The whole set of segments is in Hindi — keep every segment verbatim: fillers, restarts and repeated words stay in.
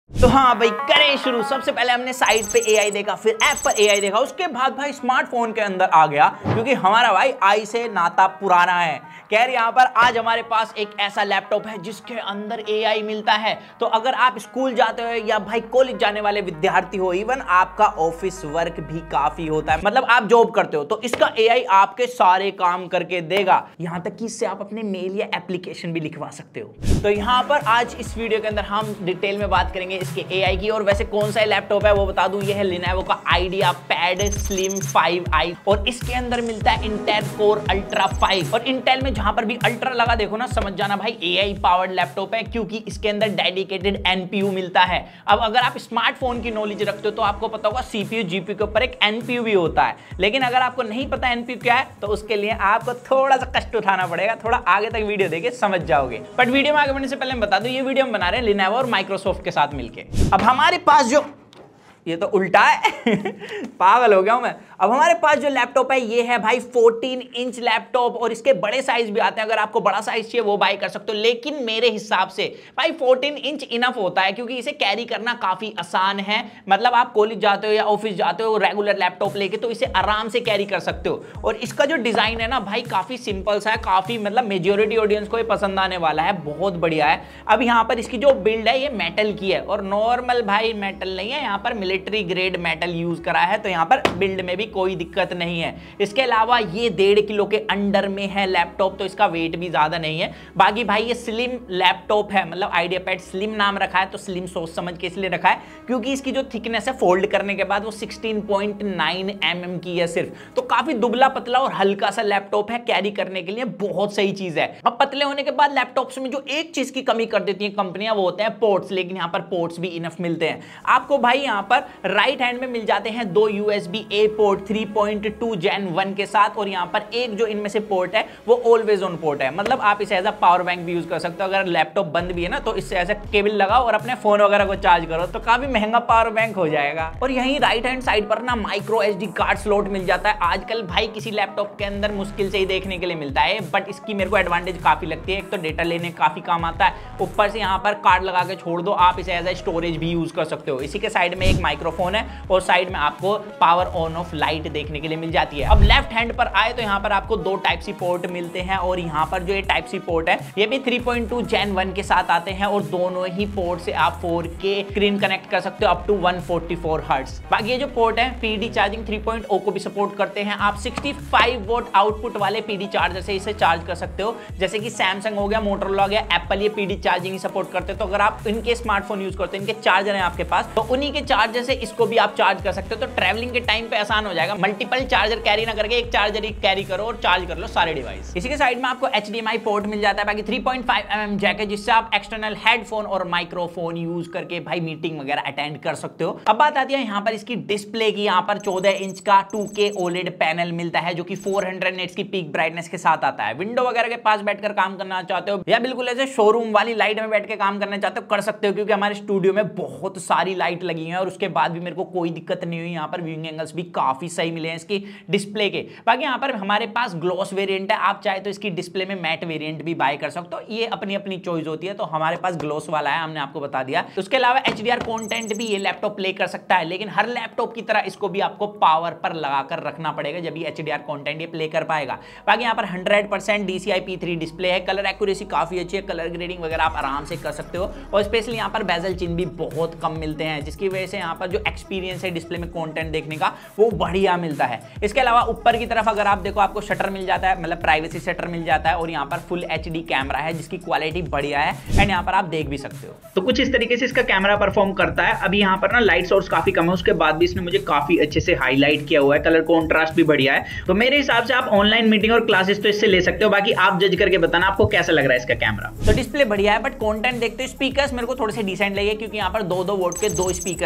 तो हाँ भाई, करें शुरू। सबसे पहले हमने साइट पे एआई देखा, फिर ऐप पर एआई देखा, उसके बाद भाई स्मार्टफोन के अंदर आ गया, क्योंकि हमारा भाई आई से नाता पुराना है। खैर यहाँ पर आज हमारे पास एक ऐसा लैपटॉप है जिसके अंदर एआई मिलता है। तो अगर आप स्कूल जाते हो या भाई कॉलेज जाने वाले विद्यार्थी हो, इवन आपका ऑफिस वर्क भी काफी होता है, मतलब आप जॉब करते हो, तो इसका एआई आपके सारे काम करके देगा। यहाँ तक कि इससे आप अपने मेल या एप्लीकेशन भी लिखवा सकते हो। तो यहाँ पर आज इस वीडियो के अंदर हम डिटेल में बात करेंगे इसके एआई की। और वैसे कौन सा लैपटॉप है वो बता दूं, ये है Lenovo का IdeaPad slim five i, और इसके अंदर मिलता है इंटेल कोर अल्ट्रा फाइव। और इंटेल में जहां पर भी अल्ट्रा लगा देखो ना, समझ जाना भाई एआई पावर्ड लैपटॉप है, क्योंकि इसके अंदर डेडिकेटेड एनपीयू मिलता है। अब अगर आप स्मार्टफोन की नॉलेज रखते हो तो आपको पता होगा सीपीयू जीपीयू के ऊपर एक एनपीयू भी होता है, लेकिन अगर आपको नहीं पता एनपीयू क्या है तो उसके लिए आपको थोड़ा सा कष्ट उठाना पड़ेगा। थोड़ा आगे तक वीडियो देखे समझ जाओगे। बट वीडियो में आगे बढ़ने से पहले मैं बता दूं, ये वीडियो हम बना रहे हैं Lenovo और माइक्रोसॉफ्ट के साथ मिलके। अब हमारे पास जो, ये तो उल्टा है पागल हो गया हूं मैं। अब हमारे पास जो लैपटॉप है ये है भाई फोर्टीन इंच लैपटॉप, और इसके बड़े साइज भी आते हैं। अगर आपको बड़ा साइज चाहिए वो बाय कर सकते हो, लेकिन मेरे हिसाब से भाई फोर्टीन इंच इनफ होता है, क्योंकि इसे कैरी करना काफी आसान है। मतलब आप कॉलेज जाते हो या ऑफिस जाते हो रेगुलर लैपटॉप लेके, तो इसे आराम से कैरी कर सकते हो। और इसका जो डिजाइन है ना भाई, काफी सिंपल सा है, काफी मतलब मेजोरिटी ऑडियंस को ये पसंद आने वाला है, बहुत बढ़िया है। अब यहाँ पर इसकी जो बिल्ड है ये मेटल की है, और नॉर्मल भाई मेटल नहीं है, यहाँ पर मिलिट्री ग्रेड मेटल यूज करा है, तो यहाँ पर बिल्ड में भी कोई दिक्कत नहीं है। इसके अलावा ये डेढ़ किलो के अंडर में है लैपटॉप, तो इसका वेट भी ज्यादा नहीं है। बाकी भाई ये स्लिम लैपटॉप है, मतलब आइडिया पैड स्लिम नाम रखा है, तो स्लिम सोच समझ के इसलिए रखा है क्योंकि इसकी जो थिकनेस है फोल्ड करने के बाद वो sixteen point nine M M की है सिर्फ। तो काफी दुबला पतला और हल्का सा लैपटॉप है, कैरी करने के लिए बहुत सही चीज है। अब पतले होने के बाद लैपटॉप्स में जो एक चीज की कमी कर देती है कंपनियां, वो होते हैं पोर्ट्स, लेकिन यहाँ पर पोर्ट्स भी इनफ मिलते हैं आपको। भाई यहाँ पर राइट हैंड में मिल जाते हैं दो USB A port three point two gen one के साथ, और यहाँ पर एक जो इनमें से पोर्ट है वो ऑलवेज ऑन पोर्ट है, मतलब आप इसे एज अ पावर बैंक भी यूज कर सकते हो। अगर लैपटॉप बंद भी है ना, तो इससे ऐसे केबल लगाओ और अपने फोन वगैरह को चार्ज करो, तो काफी महंगा पावर बैंक हो जाएगा। और यहीं राइट हैंड साइड पर ना माइक्रो एसडी कार्ड स्लॉट मिल जाता है। आजकल भाई किसी लैपटॉप के अंदर मुश्किल से ही देखने के लिए मिलता है, बट इसकी मेरे को एडवांटेज काफी लगती है। एक तो डेटा लेने काफी काम आता है, ऊपर से यहाँ पर कार्ड लगा के छोड़ दो, आप इसे एज ए स्टोरेज भी यूज कर सकते हो। इसी के साइड में एक माइक्रोफोन है, और साइड में आपको पावर ऑन ऑफ लाइट देखने के लिए मिल जाती है। अब लेफ्ट हैंड पर आए तो यहाँ पर आपको दो टाइप सी पोर्ट मिलते हैं, और यहाँ पर जो ये टाइप सी पोर्ट है ये भी three point two gen one के साथ आते हैं, और दोनों ही पोर्ट से आप फोर के स्क्रीन कनेक्ट कर सकते हो up to one forty four hertz. बाकी ये जो पोर्ट है PD charging three point O को भी सपोर्ट करते हैं। आप सिक्सटी फाइव वोल्ट आउटपुट वाले पीडी चार्जर से इसे चार्ज कर सकते हो, जैसे कि सैमसंग हो गया, मोटोरोला हो गया, एप्पल, ये पीडी चार्जिंग ही सपोर्ट करते हैं। तो अगर आप इनके स्मार्टफोन यूज करते हो, इनके चार्जर है आपके पास, तो उन्हीं के चार्जर से इसको भी आप चार्ज कर सकते हो। तो ट्रैवलिंग के टाइम पे आसान हो जाएगा, मल्टीपल चार्जर कैरी ना करके एक चार्जर ही कैरी करो और चार्ज कर लो सारे डिवाइस। इसी के साइड में आपको एचडीएमआई पोर्ट मिल जाता है। बाकी three point five M M jack है, जिससे आप एक्सटर्नल हेडफोन और माइक्रोफोन यूज करके भाई मीटिंग वगैरह अटेंड कर सकते हो। अब बात आती है यहाँ पर इसकी डिस्प्ले की। यहाँ पर चौदह इंच का टू के ओलेड पैनल मिलता है, जो कि फोर हंड्रेड निट्स की पीक ब्राइटनेस के साथ आता है। विंडो वगैरह के पास बैठकर काम करना चाहते हो, या बिल्कुल ऐसे शोरूम वाली लाइट में बैठ के काम करना चाहते हो, कर सकते हो, क्योंकि हमारे स्टूडियो में बहुत सारी लाइट लगी है, और उसके बाद भी मेरे को कोई दिक्कत नहीं हुई। यहाँ पर व्यूइंग एंगल्स भी काफी सही मिले हैं इसकी डिस्प्ले के। बाकी यहाँ पर हमारे पास ग्लॉस वेरिएंट है, आप चाहे तो इसकी डिस्प्ले में मैट वेरिएंट भी बाय कर सकते हो, ये अपनी अपनी चॉइस होती है। तो हमारे पास ग्लॉस वाला है, हमने आपको बता दिया। उसके अलावा एचडीआर कंटेंट भी ये लैपटॉप प्ले कर सकता है, लेकिन हर लैपटॉप की तरह इसको भी आपको पावर पर लगाकर रखना पड़ेगा, जब ये एचडीआर कंटेंट ये प्ले कर पाएगा। बाकी यहाँ पर hundred percent DCI P three display है, कलर एक्यूरेसी काफी अच्छी है, कलर ग्रेडिंग वगैरह आप आराम से कर सकते हो, और स्पेशली यहाँ पर बेजल चिन्ह भी बहुत कम मिलते हैं, जिसकी वजह से यहाँ पर जो एक्सपीरियंस है डिस्प्ले में कंटेंट देखने का वो बढ़िया मिलता है। इसके अलावा ऊपर की तरफ अगर आप देखो, आपको शटर मिल जाता है, मतलब प्राइवेसी शटर मिल जाता है, और यहाँ पर फुल एचडी कैमरा है जिसकी क्वालिटी बढ़िया है, एंड यहाँ पर आप देख भी सकते हो। तो कुछ इस तरीके से इसका कैमरा परफॉर्म करता है। अभी यहाँ पर ना लाइट सोर्स काफी कम है, उसके बाद भी इसने मुझे काफी अच्छे से हाईलाइट किया हुआ है, कलर कॉन्ट्रास्ट भी बढ़िया है। तो मेरे हिसाब से आप ऑनलाइन मीटिंग और क्लासेस तो इससे ले सकते हो। बाकी आप जज करके बताना आपको कैसा लग रहा है इसका कैमरा। तो डिस्प्ले बढ़िया है, बट कंटेंट देखते हो स्पीकर्स मेरे को थोड़े से डिसेंट लगे, क्योंकि यहाँ पर दो दो वोल्ट के दो स्पीकर्स मिलते हैं।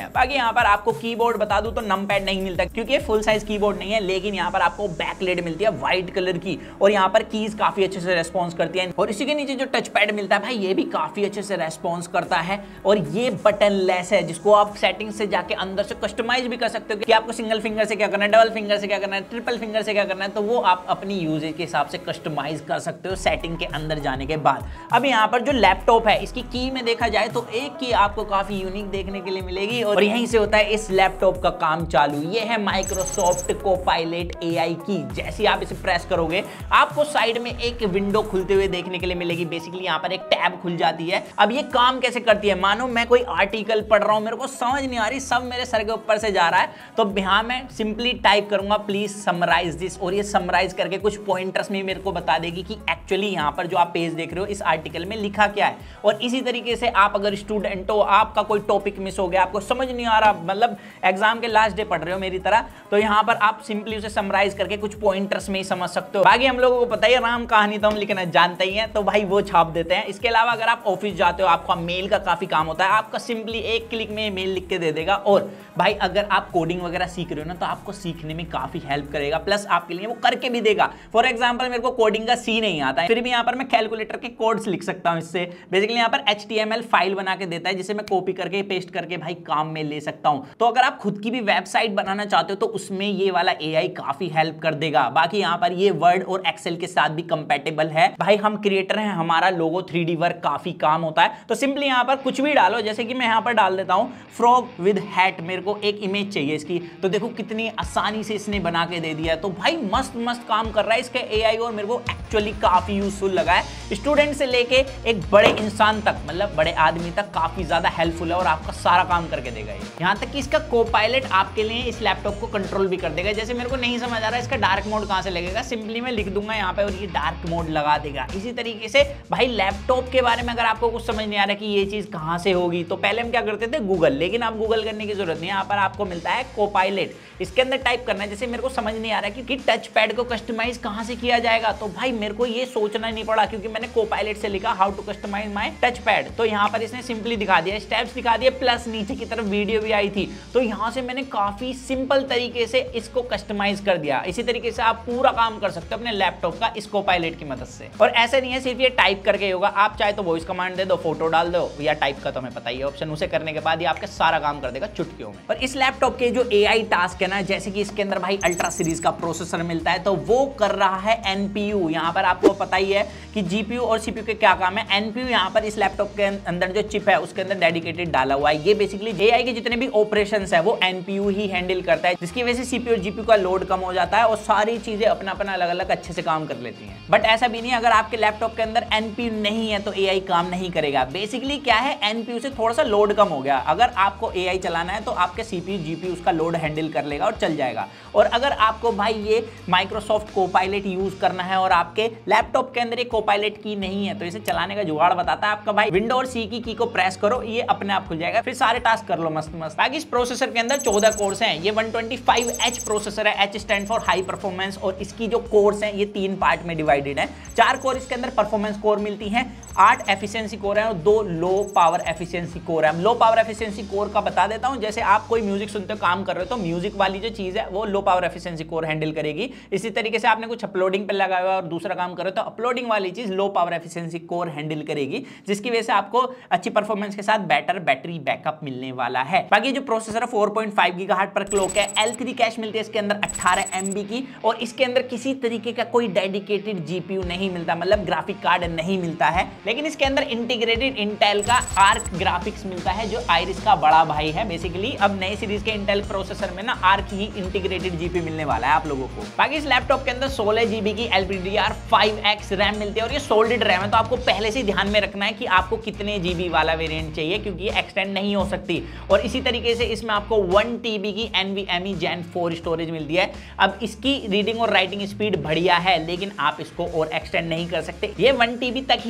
हैं। बाकी यहाँ पर आपको कीबोर्ड बता दूं तो नमपैड नहीं मिलता क्योंकि ये फुल साइज कीबोर्ड नहीं है, लेकिन यहाँ पर आपको बैकलेट मिलती है व्हाइट कलर की और यहाँ पर कीज काफी अच्छे से रेस्पॉन्स करती है। और इसी के नीचे जो टच पैड मिलता है भाई ये भी काफी अच्छे से रेस्पॉन्स करता है और ये बटन लेस है जिसको आप सेटिंग से जाके अंदर से कस्टमाइज भी कर सकते हो कि आपको सिंगल फिंगर से क्या करना है, डबल फिंगर से क्या करना है, ट्रिपल फिंगर से क्या करना है, तो वो आप अपनी यूजेज के हिसाब से कस्टमाइज कर सकते हो सेटिंग के अंदर जाने के बाद। अब यहाँ पर जो लैपटॉप है इसकी की में देखा जाए तो एक की आपको काफी यूनिक देखने के लिए मिलेगी और यहीं से होता है इस लैपटॉप का काम चालू। ये है माइक्रोसॉफ्ट कोपायलट एआई की। जैसे आप इसे प्रेस करोगे आपको साइड में एक विंडो खुलते हुए देखने के लिए मिलेगी। बेसिकली यहाँ पर एक टैब खुल जाती है। अब ये काम कैसे करती है, मानो मैं कोई आर्टिकल पढ़ रहा हूं, मेरे को समझ नहीं आ रही, सब मेरे सर के ऊपर से जा रहा है, तो यहां मैं सिंपली टाइप करूंगा प्लीज समराइज दिस और ये समराइज करके कुछ पॉइंटर्स में मेरे को बता देगी कि एक्चुअली यहां पर जो आप पेज देख रहे हो इस आर्टिकल में लिखा क्या है। और इसी तरीके से आप अगर स्टूडेंट हो, आपका कोई टॉपिक मिस हो गया, आपको समझ नहीं आ रहा, मतलब एग्जाम के लास्ट डे पढ़ रहे हो मेरी तरह, तो यहां पर आप सिंपली उसे समराइज करके कुछ पॉइंटर्स में ही समझ सकते हो। बाकी हम लोगों को पता ही है राम कहानी तो हम लिखना जानते ही हैं, तो भाई वो छाप देते हैं। इसके अलावा अगर आप ऑफिस जाते हो, आपका मेल का काफी काम होता है, आपका सिंपली एक क्लिक में मेल लिख के दे देगा। और भाई अगर आप कोडिंग वगैरह सीख रहे हो ना तो आपको सीखने में काफी हेल्प करेगा, प्लस आपके लिए वो करके भी देगा। फॉर एग्जांपल मेरे को कोडिंग का सी नहीं आता है, फिर भी यहाँ पर मैं कैलकुलेटर के कोड्स लिख सकता हूँ इससे। बेसिकली यहाँ पर H T M L file बना के देता है जिसे मैं कॉपी करके पेस्ट करके भाई काम में ले सकता हूँ। तो अगर आप खुद की भी वेबसाइट बनाना चाहते हो तो उसमें ये वाला एआई काफी हेल्प कर देगा। बाकी यहाँ पर ये वर्ड और एक्सेल के साथ भी कंपेटेबल है। भाई हम क्रिएटर हैं, हमारा लोगो थ्री डी वर्क काफी काम होता है, तो सिंपली यहाँ पर कुछ भी डालो। जैसे कि मैं यहाँ पर डाल देता हूँ फ्रॉग विद हैट, मेरे को एक इमेज चाहिए इसकी, तो देखो कितनी आसानी से इसने बना के दे दिया है। तो भाई मस्त मस्त काम कर रहा है इसके एआई और मेरे को एक्चुअली काफी यूजफुल लगा है। स्टूडेंट से लेके एक बड़े इंसान तक, मतलब बड़े आदमी तक काफी ज्यादा हेल्पफुल है और आपका सारा काम करके देगा ये। यहाँ तक कि इसका कोपायलट आपके लिए इस लैपटॉप को कंट्रोल भी कर देगा। जैसे मेरे को नहीं समझ आ रहा है इसका डार्क मोड कहाँ से लगेगा, सिंपली मैं लिख दूंगा यहाँ पे और ये डार्क मोड लगा देगा। इसी तरीके से भाई लैपटॉप के बारे में अगर आपको कुछ समझ नहीं आ रहा कि ये चीज कहां से होगी, तो पहले हम क्या करते थे गूगल, लेकिन अब गूगल करने की जरूरत नहीं है। यहाँ पर आपको मिलता है कोपायलट, इसके अंदर टाइप करना है। जैसे मेरे को समझ नहीं आ रहा है कि टच पैड को कस्टमाइज कहां से किया जाएगा, तो भाई मेरे को ये सोचना नहीं पड़ा क्योंकि मैंने कोपायलट से लिखा how to customize my touchpad, तो यहाँ पर इसने सिंपली दिखा दिया, स्टेप्स दिखा दिए, प्लस नीचे की तरफ वीडियो भी आई थी। तो यहाँ से मैंने काफी सिंपल तरीके से इसको कस्टमाइज कर दिया। इसी तरीके से आप पूरा काम कर सकते हो अपने लैपटॉप का इस कोपायलट की मदद से। और ऐसे नहीं है सिर्फ ये टाइप करके होगा, आप चाहे तो वॉइस कमांड दे दो, फोटो डाल दो, या टाइप का तो हमें पता ही है ऑप्शन, उसे करने के बाद ये आपके सारा काम कर देगा चुटकियों में। और इस लैपटॉप के जो एआई टास्क है ना, जैसे कि इसके अंदर भाई अल्ट्रा सीरीज का प्रोसेसर मिलता है, तो वो कर रहा है एनपीयू। यहाँ पर आपको पता ही है कि जीपीयू और सीपीयू के क्या काम है। एनपीयू यहाँ पर इस लैपटॉप के अंदर जो चिप है उसके अंदर डेडिकेटेड डाला हुआ है। ये बेसिकली एआई के जितने भी ऑपरेशंस है वो एनपीयू ही हैंडल करता है, जिसकी वजह से सीपीयू और जीपीयू का लोड कम हो जाता है और सारी चीजें अपना अपना अलग अलग अच्छे से काम कर लेती हैं। बट ऐसा भी नहीं, अगर आपके लैपटॉप के अंदर एनपीयू नहीं है तो एआई काम नहीं करेगा। बेसिकली क्या है, एनपीयू से थोड़ा सा लोड कम हो गया, अगर आपको एआई चलाना है तो आपके सीपीयू जीपीयू उसका लोड हैंडल कर लेगा और चल जाएगा। और अगर आपको भाई ये माइक्रोसॉफ्ट कोपायलट यूज करना है और आपके लैपटॉप के अंदर एक कोपायलट की नहीं है, तो इसे चलाने का जुगाड़ बताता है आपका भाई, विंडो और सी की की को प्रेस करो, ये अपने आप खुल जाएगा, फिर सारे टास्क कर लो मस्त मस्त। बाकी इस प्रोसेसर के अंदर चौदह कोर्स हैं। ये one twenty five H processor है, H stand for high performance, और इसकी जो कोर्स हैं ये तीन पार्ट में डिवाइडेड है। चार कोर इसके अंदर परफॉर्मेंस कोर मिलती हैं, आठ एफिशिएंसी कोर है और दो लो पावर एफिशिएंसी कोर है। लो पावर एफिशिएंसी कोर का बता देता हूं, जैसे आप कोई म्यूजिक सुनते हो, काम कर रहे हो, तो म्यूजिक वाली जो चीज है वो low power efficiency core handle करेगी। इसी तरीके से आपने कुछ अपलोडिंग पे लगाया हुआ और दूसरा काम कर रहे हो तो अपलोडिंग वाली चीज low power efficiency core handle करेगी, जिसकी वजह से आपको अच्छी परफॉर्मेंस के साथ बेटर बैटरी बैकअप मिलने वाला है। बाकी जो प्रोसेसर है फोर पॉइंट फाइव गीगाहर्ट्ज पर क्लॉक है, एल थ्री कैश मिलती है इसके अंदर अठारह एमबी की, और इसके अंदर किसी तरीके का कोई डेडिकेटेड जीपीयू नहीं मिलता, मतलब ग्राफिक कार्ड नहीं मिलता है। लेकिन इसके अंदर इंटीग्रेटेड इंटेल का आर्क ग्राफिक्स मिलता है जो आइरिस का बड़ा भाई है। बेसिकली अब नए सीरीज के इंटेल प्रोसेसर में ना आर्क ही इंटीग्रेटेड जीपी मिलने वाला है आप लोगों को। बाकी इस लैपटॉप के अंदर सोलह जीबी की L P D R five X RAM मिलती है और ये सोल्डेड रैम है, तो आपको पहले से ध्यान में रखना है कि आपको कितने जीबी वाला वेरिएंट चाहिए, क्योंकि ये एक्सटेंड नहीं हो सकती। और इसी तरीके से इसमें आपको वन टीबी की एनवीएमई जेन फोर स्टोरेज मिलती है। अब इसकी रीडिंग और राइटिंग स्पीड बढ़िया है, लेकिन आप इसको और एक्सटेंड नहीं कर सकते, ये वन टीबी तक ही सपोर्ट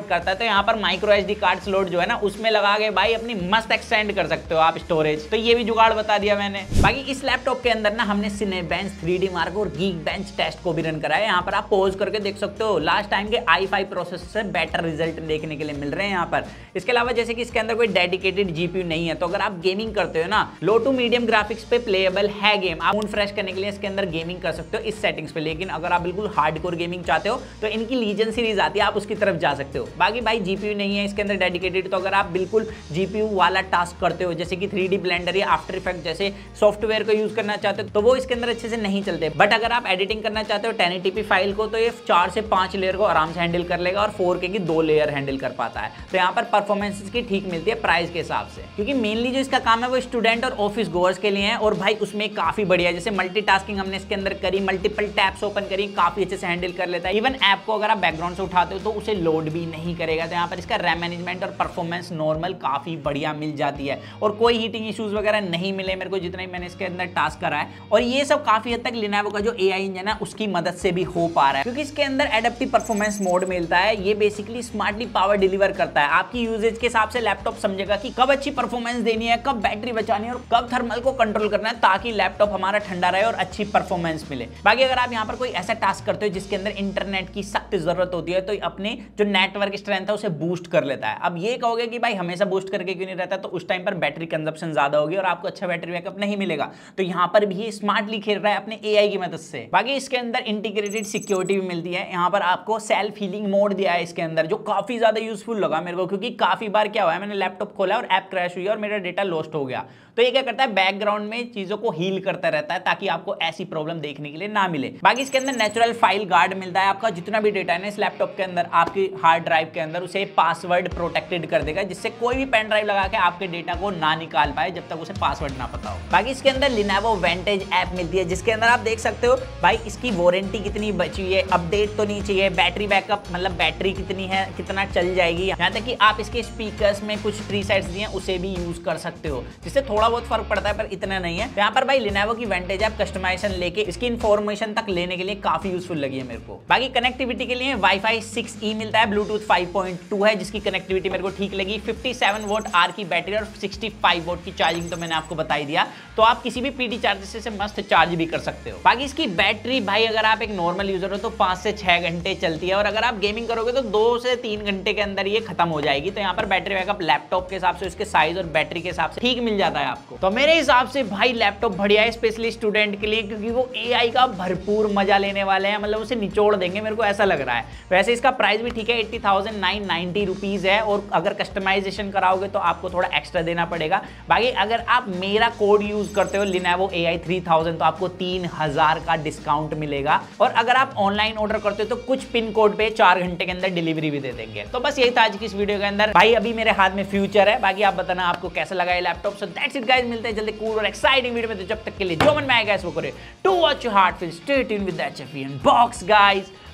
करता है, तो यहाँ पर माइक्रो एसडी कार्ड स्लॉट जो है ना उसमें लगा के भाई अपनी मस्त एक्सटेंड कर सकते हो आप स्टोरेज। तो ये भी जुगाड़ बता दिया मैंने। बाकी इस लैपटॉप के अंदर ना हमने सिनेबेंच थ्री डी मार्क और गीकबेंच टेस्ट को भी रन कराया। यहाँ पर आप पॉज करके देख सकते हो लास्ट टाइम के आई फाइव प्रोसेसर से बेटर रिजल्ट देखने के लिए मिल रहे हैं यहाँ पर। इसके अलावा जैसे कि इसके अंदर कोई डेडिकेटेड जीपीयू नहीं है, तो अगर आप गेमिंग करते हो ना लो टू मीडियम ग्राफिक्स पे प्लेएबल है गेम, आप मूड फ्रेश करने के लिए इसके अंदर गेमिंग कर सकते हो इस सेटिंग्स पे। लेकिन अगर आप बिल्कुल हार्डकोर गेमिंग चाहते हो तो इनकी लीजन सीरीज आती है, आप उसकी तरफ जा सकते हो। बाकी भाई जीपीयू नहीं है इसके अंदर डेडिकेटेड, तो अगर आप बिल्कुल जीपीयू वाला टास्क करते हो जैसे कि थ्री डी ब्लेंडर या आफ्टर इफेक्ट जैसे सॉफ्टवेयर को यूज करना चाहते हो तो वो इसके अंदर अच्छे से नहीं चलते। बट अगर आप एडिटिंग करना चाहते हो टेन एटी पी फाइल को, तो ये चार से पांच लेयर को आराम से हैंडल कर लेगा और फोर के की दो लेयर हैंडल कर पाता है। तो यहाँ पर परफॉर्मेंस की ठीक मिलती है प्राइस के हिसाब से, क्योंकि मेनली जो इसका काम है वो स्टूडेंट और ऑफिस गोअर्स के लिए है। और भाई उसमें काफी बढ़िया, जैसे मल्टीटास्किंग हमने इसके अंदर करी, मल्टीपल टैब्स ओपन करी, काफी अच्छे से हैंडल कर लेता है। इवन ऐप को अगर आप बैकग्राउंड से उठाते हो तो उसे लोड भी नहीं करेगा। तो यहाँ पर इसका रैम मैनेजमेंट और परफॉर्मेंस नॉर्मल काफी बढ़िया मिल जाती है और कोई हीटिंग इश्यूज वगैरह नहीं मिले मेरे को जितना ही मैंने इसके अंदर टास्क करा है। और ये सब काफी हद तक Lenovo का जो एआई इंजन है उसकी मदद से भी हो पा रहा है, क्योंकि इसके अंदर एडेप्टिव परफॉर्मेंस मोड मिलता है। ये बेसिकली स्मार्टली पावर डिलीवर करता है, आपकी यूजेज के हिसाब से लैपटॉप समझेगा कि कब अच्छी परफॉर्मेंस देनी है, कब बैटरी बचानी है और कब थर्मल को कंट्रोल करना है, ताकि लैपटॉप हमारा ठंडा रहे और अच्छी परफॉर्मेंस मिले। बाकी अगर आप यहाँ पर कोई ऐसा टास्क करते हो जिसके अंदर इंटरनेट की सख्त जरूरत होती है, तो अपने जो नेटवर्क स्ट्रेंथ है उसे बूस्ट कर लेता है। अब ये कहोगे कि भाई हमेशा बूस्ट करके क्यों नहीं रहता, तो उस टाइम पर बैटरी कंजप्शन ज्यादा होगी और आपको अच्छा बैटरी बैकअप नहीं मिलेगा। तो यहाँ पर भी स्मार्टली खेल रहा है अपने एआई की मदद से। बाकी इसके अंदर इंटीग्रेटेड सिक्योरिटी भी मिलती है। यहाँ पर आपको सेल्फ हीलिंग मोड दिया है इसके अंदर, जो काफी ज्यादा यूजफुल लगा मेरे को, क्योंकि काफी बार क्या हुआ है मैंने लैपटॉप खोला और ऐप क्रैश हुई और मेरा डेटा लॉस्ट हो गया। तो ये क्या करता है बैकग्राउंड में चीजों को हील करता रहता है ताकि आपको ऐसी प्रॉब्लम देखने के लिए ना मिले। बाकी इसके अंदर नेचुरल फाइल गार्ड मिलता है, आपका जितना भी डेटा है ना इस लैपटॉप के अंदर आपकी हार्ड ड्राइव के अंदर उसे पासवर्ड प्रोटेक्टेड कर देगा, जिससे कोई भी पेन ड्राइव लगा के आपके डेटा को ना निकाल पाए जब तक उसे पासवर्ड ना पता हो। बाकी इसके अंदर Lenovo Vantage ऐप मिलती है, जिसके अंदर आप देख सकते हो भाई इसकी वारंटी कितनी बची हुई है, अपडेट तो नहीं चाहिए, बैटरी बैकअप मतलब बैटरी कितनी है, कितना चल जाएगी, यहाँ तक कि आप इसके स्पीकर्स में कुछ प्रीसेट्स दिए हैं उसे भी यूज कर सकते हो, जिससे थोड़ा बहुत फर्क पड़ता है पर इतना नहीं है। यहाँ पर भाई Lenovo की Vantage ऐप कस्टमाइजेशन लेके इसकी इंफॉर्मेशन तक लेने के लिए काफी यूजफुल लगी है मेरे को। बाकी कनेक्टिविटी के लिए वाईफाई सिक्स ई मिलता है, ब्लूटूथ फाइव पॉइंट टू है जिसकी कनेक्टिविटी मेरे को ठीक लगी, फिफ्टी सेवन वोट आर की बैटरी और सिक्सटी फाइव वोट की चार्जिंग तो मैंने आपको बता ही दिया। तो आप किसी भी पीडी चार्जर से मस्त चार्ज भी कर सकते हो। बाकी इसकी बैटरी भाई अगर आप एक नॉर्मल यूजर हो तो पांच से छह घंटे चलती है और अगर आप गेमिंग करोगे तो दो से तीन घंटे के अंदर ये खत्म हो जाएगी। तो यहाँ पर बैटरी बैकअप लैपटॉप के हिसाब से उसके साइज और बैटरी के हिसाब से ठीक मिल जाता है आपको। तो मेरे हिसाब से भाई लैपटॉप बढ़िया है स्पेशली स्टूडेंट के लिए, क्योंकि वो एआई का भरपूर मजा लेने वाले हैं, मतलब उसे निचोड़ देंगे मेरे को ऐसा लग रहा है। वैसे इसका प्राइस भी ठीक है, eighty thousand nine ninety rupees है और अगर कस्टमाइजेशन कराओगे तो आपको थोड़ा एक्स्ट्रा देना पड़ेगा। बाकी अगर आप मेरा कोड यूज करते हो Lenovo A I three thousand तो आपको तीन हजार का डिस्काउंट मिलेगा और अगर आप ऑनलाइन ऑर्डर करते हो तो कुछ पिन कोड पे चार घंटे के अंदर डिलीवरी भी दे देंगे। तो बस यही था आज की इस वीडियो के अंदर। भाई अभी मेरे हाथ में फ्यूचर है, बाकी आप बताना आपको कैसा लगा ये laptop. So that's it guys, मिलते हैं जल्दी कूल और एक्साइटिंग वीडियो में। तो जब तक के लिए जो मन में आएगा वो करे। To watch your heart, stay tuned with that champion box guys.